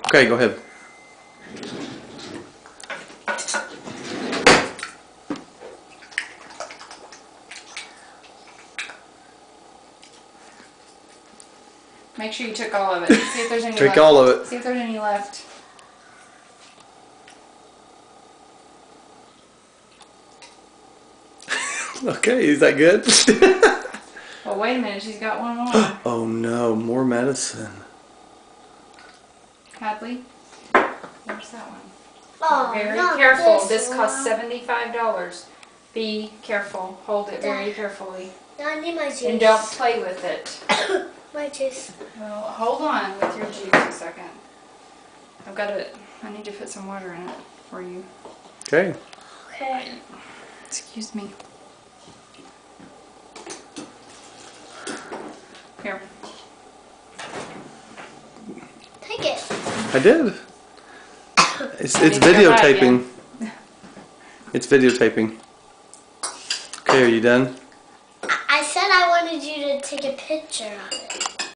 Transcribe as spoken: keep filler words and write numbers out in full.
Okay, go ahead. Make sure you took all of it. See if there's any Drink left. all of it. See if there's any left. Okay, is that good? Well, wait a minute. She's got one more. Oh no, more medicine. Hadley, where's that one? Oh, Very not careful. This, This one. costs seventy-five dollars. Be careful. Hold it very carefully. Now I need my juice. And don't play with it. My juice. Well, hold on with your juice a second. I've got to, I need to put some water in it for you. Okay. Okay. Excuse me. Here. Take it. I did. It's I it's need to go back videotaping. It's videotaping. Okay, are you done? I I said I wanted you to take a picture of it.